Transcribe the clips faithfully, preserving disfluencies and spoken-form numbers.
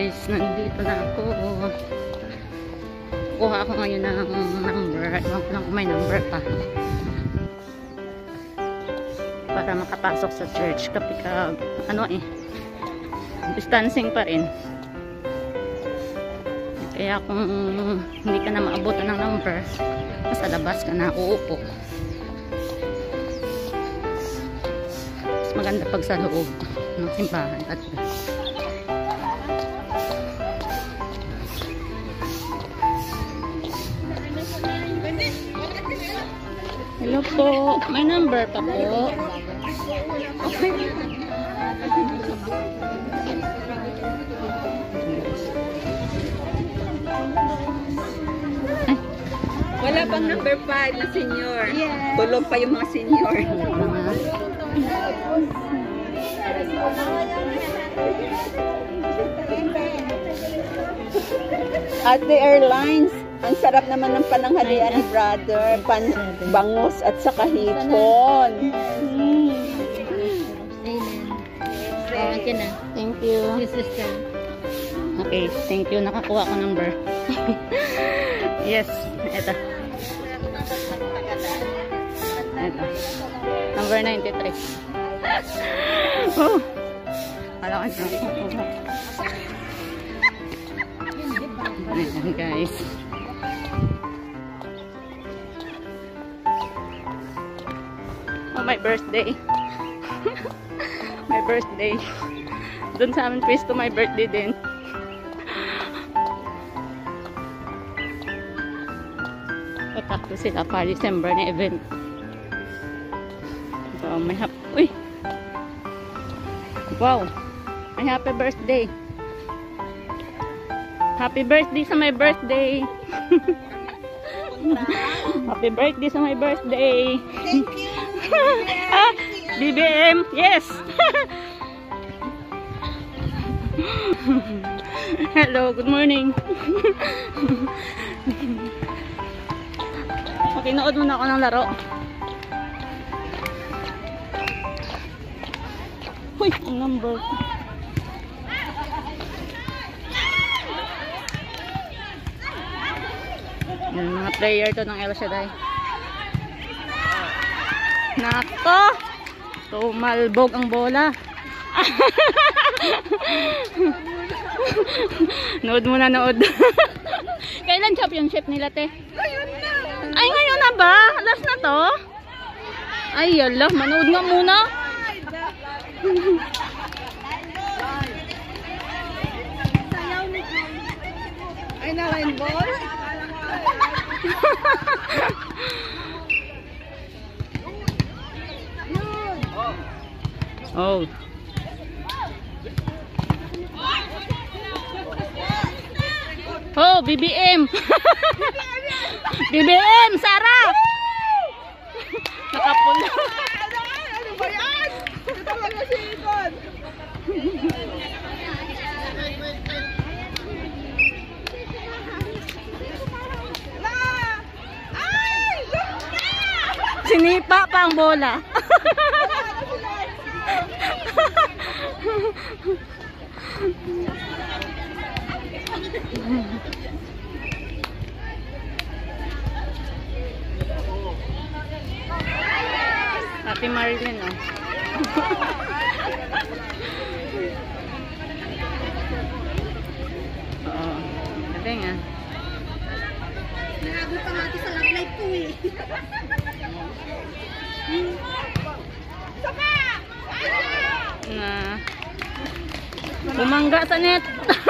guys, nandito na ako. Kuha ako ngayon ng number. Ewan ko lang kung may number pa. Para makapasok sa church kapag ano eh, distancing pa rin. Kaya kung hindi ka na maabutan ng number, nasa labas ka na, uupo. Mas maganda pag sa loob ng simbahan at hello po, may number pa po. Okay. Wala pang number five na senior. Yes. Tulog pa yung mga senior. At the airlines, ang sarap naman ng pananghalian ni brother. Pan bangus at saka hipon. Hmm. Thank you. Okay, thank you. Nakakuha ko number. Yes, eto. Eto. Number ninety-three. Oh. Alam ko na. Ayan guys. Oh, my birthday. My birthday. Doon sa amin pwesto my birthday din. Takto sila para December na event. So, may happy... Uy! Wow! May happy birthday! Happy birthday sa my birthday! Happy birthday sa my birthday! Thank you! Ah! B B M! Yes! Hello! Good morning! Okay, nood muna ako ng laro. Uy, ang number. Yan, mga player to ng El Shaddai. Nako! Tumalbog ang bola. Nood muna, nood. Kailan championship nila, te? Ay, ngayon na ba? Last na to? Ay, yala. Manood nga muna. Ay, na rainbow? Oh. Oh, B B M. B B M, Sarah! Nakapula. Ano ba yan? Ito talaga si Ikon. Sinipa pa ang bola. Ate Marilyn, oh. Oo. Ate nga. Nagabot pa nga ito sa love life ko eh. Saka! Na. Bumangga sa net.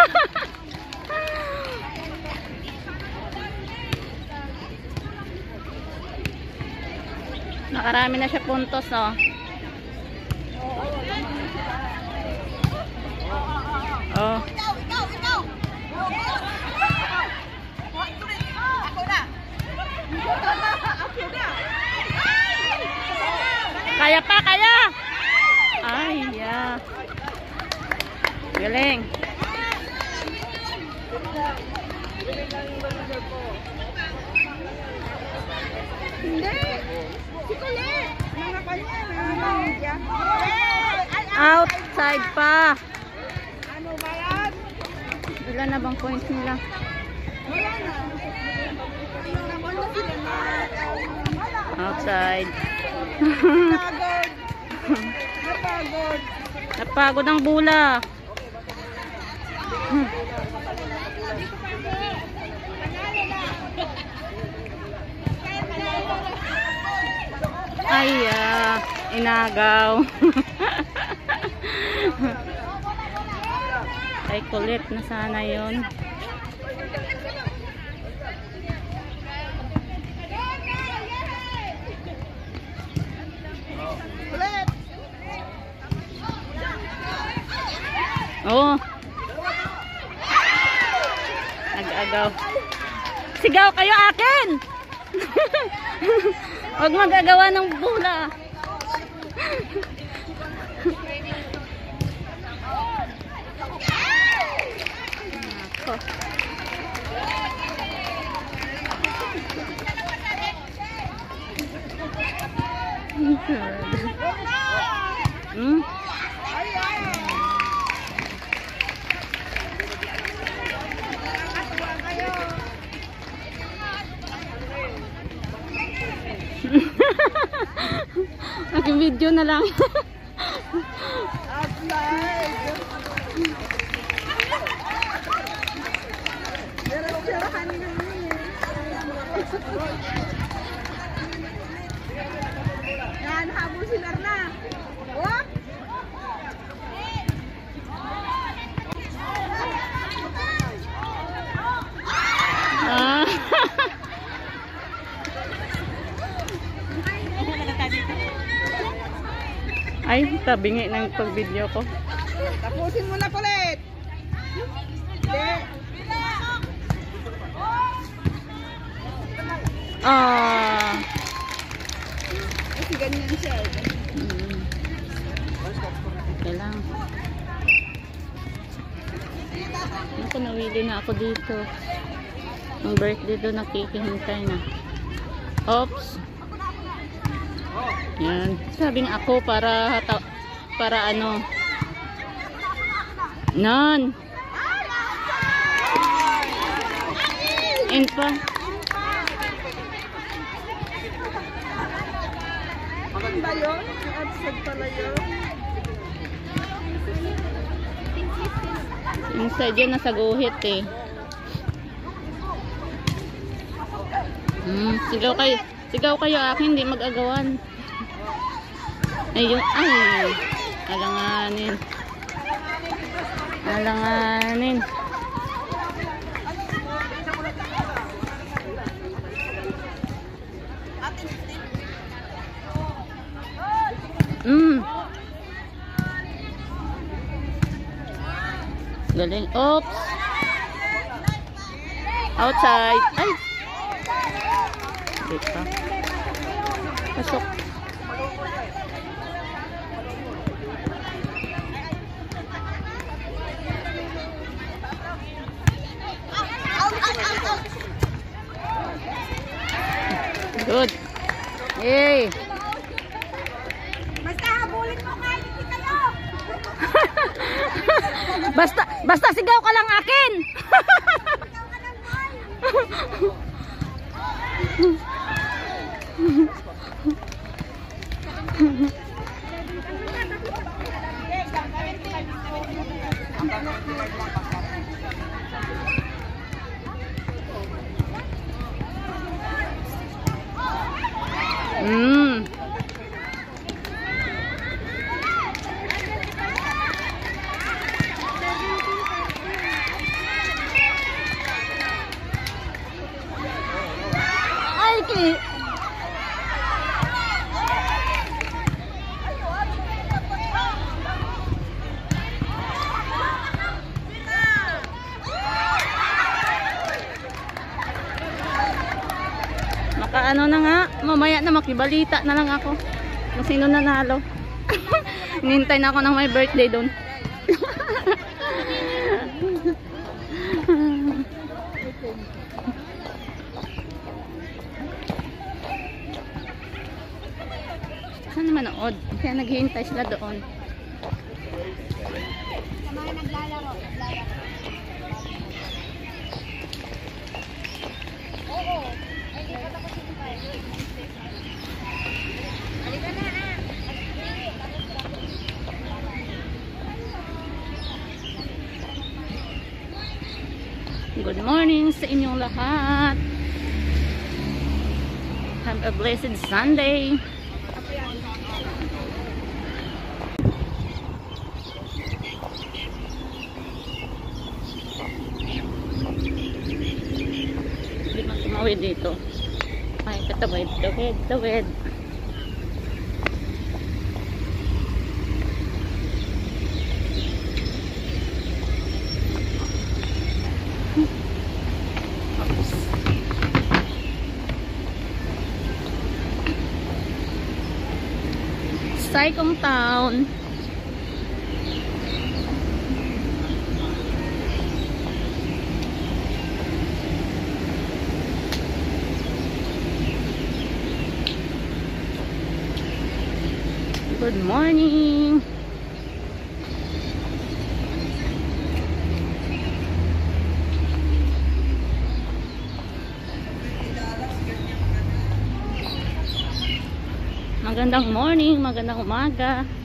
Nakarami na siya puntos, oh. Oh. Ikaw, ikaw, ikaw! Ako na! Ako na! Kaya pa, kaya! Ay, yeah. Galing. Hindi! Si Colette! Mga kanya, Outside pa. Ano ba yan? Wala na bang points nila? Wala na. Wala sila na. Outside. Napagod. Napagod. Napagod ang bula. Ay, ah, inagaw. Ay, kulit na sana yun. Oh. Nag-agaw. Sigaw kayo akin. Huwag magagawa ng bula. Ako. Hmm? Nag-video na lang. Yan, habol sila na. Wop! Ah. Ay, tabingi ng pag-video ko. Tapusin mo na kulit. Hindi. Ah. Kasi ganyan siya. Hmm. Okay lang. Ako, nawili na ako dito. Ang birthday doon, nakikihintay na. Oops. Yan. Sabi nga ako para para ano. Nan. In pa. Maganda yun? Outside pala yun? Inside yun, nasa guhit eh. Hmm, sigaw kayo. Sigaw kayo akin, hindi mag-agawan. Ayun, ay. Alanganin. Alanganin. Mm. Galing. Oops. Outside. Ay. Dito. Pasok. Good. Yay. Basta habulin mo nga, hindi kayo. Basta, basta sigaw ka lang akin. Mm. Ay, ki. Maka ano na nga, mamaya na makibalita na lang ako kung sino nanalo. Hinintay na ako ng my birthday doon. Saan naman ang odd? Kaya naghihintay sila doon. Sa mga naglalaro. Good morning sa inyong lahat. Have a blessed Sunday. Hindi man tumawid dito. Ay, katawid, tawid, tawid. Saikong Town. Good morning. Magandang morning, magandang umaga.